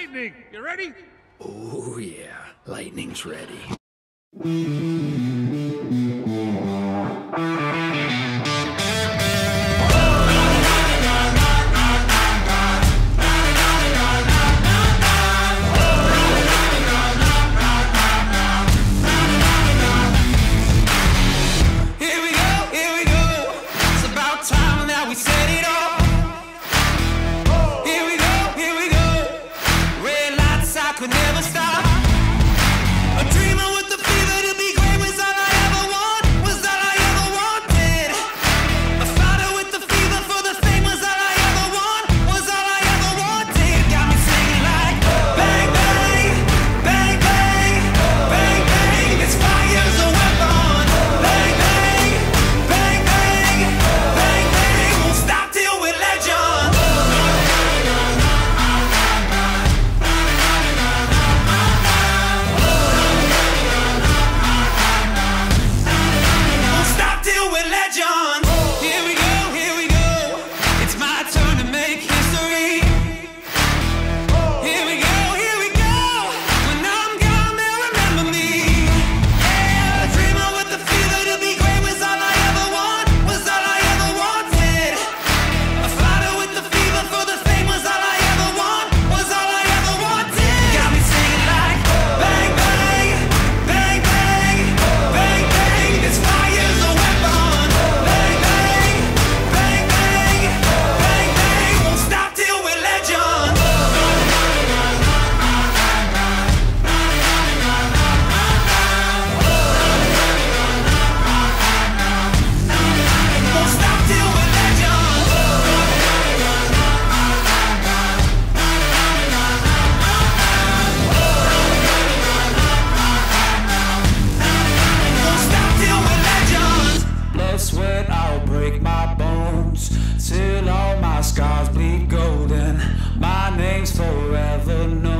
lightning. You ready? Oh, yeah. Lightning's ready. Could never stop. A dreamer with the fever to be great was all I ever want, was all I ever wanted. A fighter with the fever for the fame was all I ever want, was all I ever wanted. Got me singing like bang bang, bang bang, bang bang. This fire's a weapon. Bang bang, bang bang, bang bang. Won't stop till we're legends. Sweat, I'll break my bones till all my scars bleed golden. My name's forever known.